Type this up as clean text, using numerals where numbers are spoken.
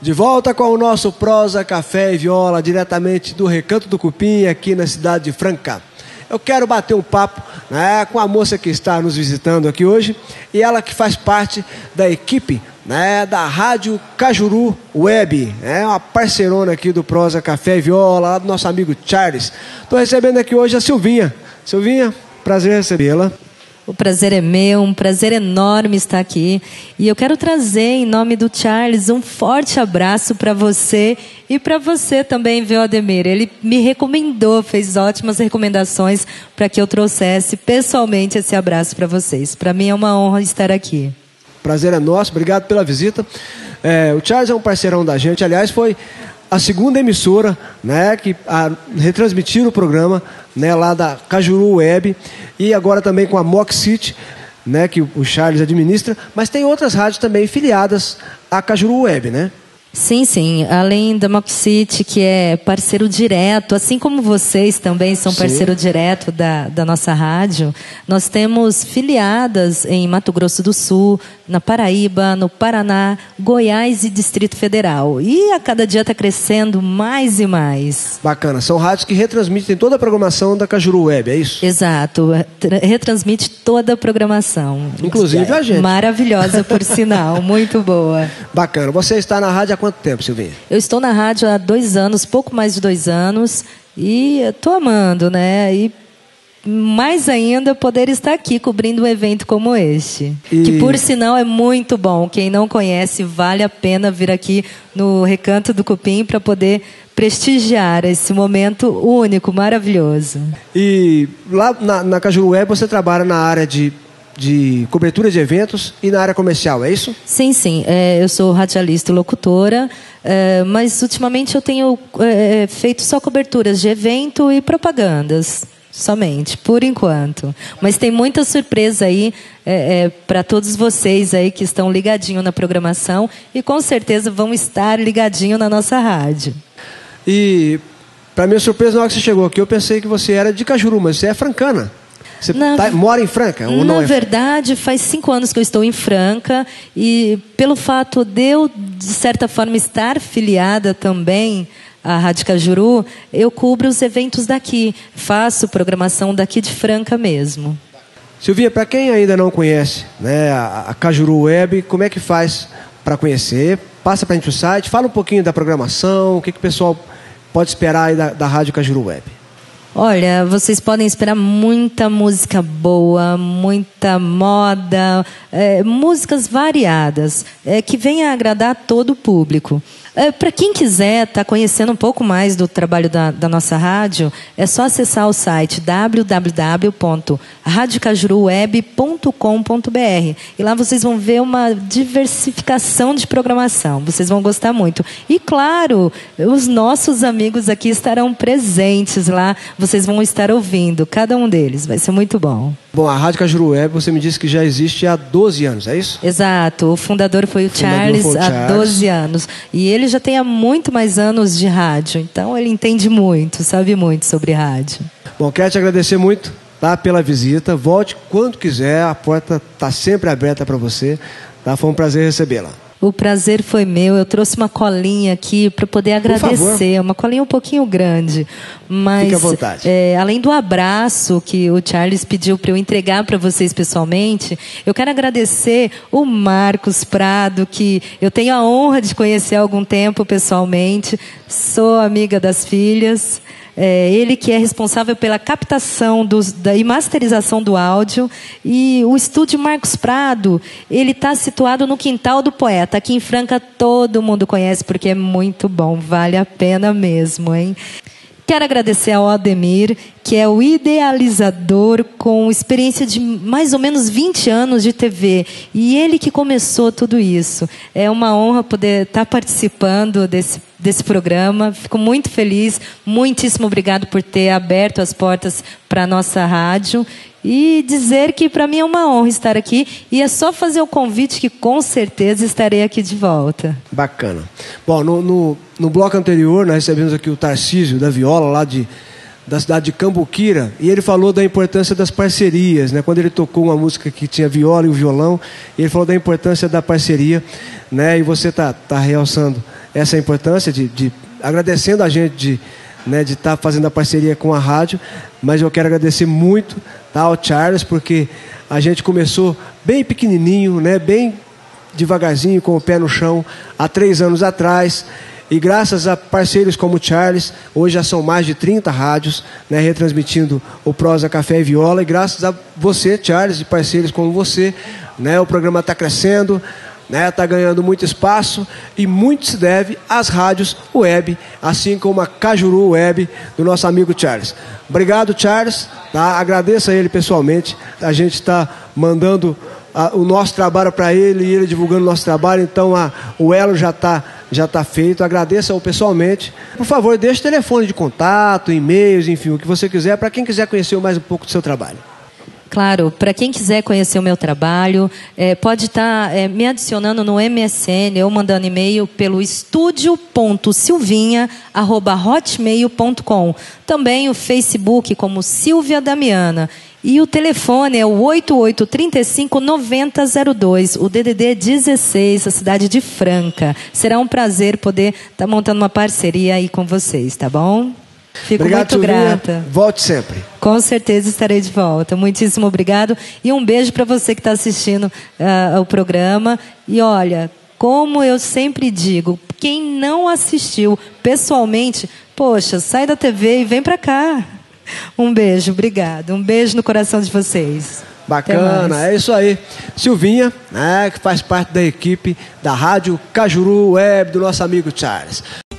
De volta com o nosso Prosa, Café e Viola, diretamente do Recanto do Cupim, aqui na cidade de Franca. Eu quero bater um papo, né, com a moça que está nos visitando aqui hoje, e ela que faz parte da equipe, né, da Rádio Cajuru Web, uma parceirona aqui do Prosa, Café e Viola, lá do nosso amigo Charles. Estou recebendo aqui hoje a Silvinha. Silvinha, prazer recebê-la. O prazer é meu, um prazer enorme estar aqui. E eu quero trazer, em nome do Charles, um forte abraço para você e para você também, viu, Ademir? Ele me recomendou, fez ótimas recomendações para que eu trouxesse pessoalmente esse abraço para vocês. Para mim é uma honra estar aqui. Prazer é nosso, obrigado pela visita. O Charles é um parceirão da gente, aliás, foi a segunda emissora, né, que retransmitiu o programa, né, lá da Cajuru Web, e agora também com a Mock City, né, que o Charles administra, mas tem outras rádios também filiadas à Cajuru Web, né? Sim, sim. Além da Mock City, que é parceiro direto, assim como vocês também são parceiro direto da nossa rádio, nós temos filiadas em Mato Grosso do Sul, na Paraíba, no Paraná, Goiás e Distrito Federal. E a cada dia está crescendo mais e mais. Bacana. São rádios que retransmitem toda a programação da Cajuru Web, é isso? Exato. Retransmite toda a programação. Inclusive a gente. Maravilhosa, por sinal. Muito boa. Bacana. Você está na rádio há quanto tempo, Silvinha? Eu estou na rádio há 2 anos, pouco mais de 2 anos. E estou amando, né? E mais ainda poder estar aqui cobrindo um evento como este. Que, por sinal, é muito bom. Quem não conhece, vale a pena vir aqui no Recanto do Cupim para poder prestigiar esse momento único, maravilhoso. E lá na Cajuru Web você trabalha na área de cobertura de eventos e na área comercial, é isso? Sim, sim. Eu sou radialista e locutora, mas ultimamente eu tenho feito só coberturas de evento e propagandas. Somente, por enquanto. Mas tem muita surpresa aí para todos vocês aí que estão ligadinhos na programação e com certeza vão estar ligadinhos na nossa rádio. E, para minha surpresa, na hora que você chegou aqui, eu pensei que você era de Cajuru, mas você é francana. Você mora em Franca? Ou não? Na verdade, faz 5 anos que eu estou em Franca e pelo fato de eu, de certa forma, estar filiada também a Rádio Cajuru, eu cubro os eventos daqui, faço programação daqui de Franca mesmo. Silvinha, para quem ainda não conhece, né, a Cajuru Web, como é que faz para conhecer? Passa para a gente o site, fala um pouquinho da programação, o que o pessoal pode esperar aí da Rádio Cajuru Web. Olha, vocês podem esperar muita música boa, muita moda, músicas variadas, que venha a agradar todo o público. Para quem quiser estar conhecendo um pouco mais do trabalho da nossa rádio, é só acessar o site www.radiocajuruweb.com.br e lá vocês vão ver uma diversificação de programação. Vocês vão gostar muito. E claro, os nossos amigos aqui estarão presentes lá. Vocês vão estar ouvindo cada um deles. Vai ser muito bom. Bom, a Rádio Cajuru Web, você me disse que já existe há 12 anos, é isso? Exato. O fundador foi o Charles há 12 anos. E ele já tem há muito mais anos de rádio. Então, ele entende muito, sabe muito sobre rádio. Bom, quero te agradecer muito, tá, pela visita. Volte quando quiser, a porta está sempre aberta para você. Tá? Foi um prazer recebê-la. O prazer foi meu. Eu trouxe uma colinha aqui para poder agradecer. Uma colinha um pouquinho grande. Mas, fique à vontade. Além do abraço que o Charles pediu para eu entregar para vocês pessoalmente, eu quero agradecer o Marcos Prado, que eu tenho a honra de conhecer há algum tempo pessoalmente. Sou amiga das filhas. Ele que é responsável pela captação e masterização do áudio. E o estúdio Marcos Prado, ele está situado no Quintal do Poeta. Aqui em Franca todo mundo conhece porque é muito bom, vale a pena mesmo, hein? Quero agradecer ao Ademir, que é o idealizador com experiência de mais ou menos 20 anos de TV. E ele que começou tudo isso. É uma honra poder estar participando desse programa. Fico muito feliz. Muitíssimo obrigado por ter aberto as portas para a nossa rádio. E dizer que para mim é uma honra estar aqui. E é só fazer o convite que com certeza estarei aqui de volta. Bacana. Bom, no bloco anterior nós recebemos aqui o Tarcísio da Viola, lá da cidade de Cambuquira, e ele falou da importância das parcerias, né? Quando ele tocou uma música que tinha viola e o violão, ele falou da importância da parceria, né? E você tá realçando essa importância de agradecendo a gente de estar fazendo a parceria com a rádio, mas eu quero agradecer muito, tá, ao Charles, porque a gente começou bem pequenininho, né? Bem devagarzinho, com o pé no chão, há 3 anos atrás. E graças a parceiros como o Charles, hoje já são mais de 30 rádios, né, retransmitindo o Prosa, Café e Viola. E graças a você, Charles, e parceiros como você, né, o programa está crescendo, está ganhando muito espaço, e muito se deve às rádios web, assim como a Cajuru Web, do nosso amigo Charles. Obrigado, Charles. Tá? Agradeço a ele pessoalmente. A gente está mandando o nosso trabalho para ele e ele divulgando o nosso trabalho, então o elo já está feito. Agradeço-o pessoalmente. Por favor, deixe o telefone de contato, e-mails, enfim, o que você quiser, para quem quiser conhecer mais um pouco do seu trabalho. Claro, para quem quiser conhecer o meu trabalho, pode estar me adicionando no MSN ou mandando e-mail pelo estudio.silvinha@hotmail.com. Também o Facebook como Silvia Damiana. E o telefone é o 8835-9002, o DDD 16, a cidade de Franca. Será um prazer poder estar montando uma parceria aí com vocês, tá bom? Fico muito grata. Volte sempre. Com certeza estarei de volta. Muitíssimo obrigado. E um beijo para você que está assistindo o programa. E olha, como eu sempre digo, quem não assistiu pessoalmente, poxa, sai da TV e vem para cá. Um beijo, obrigado. Um beijo no coração de vocês. Bacana, é isso aí. Silvinha, né, que faz parte da equipe da Rádio Cajuru Web, do nosso amigo Charles.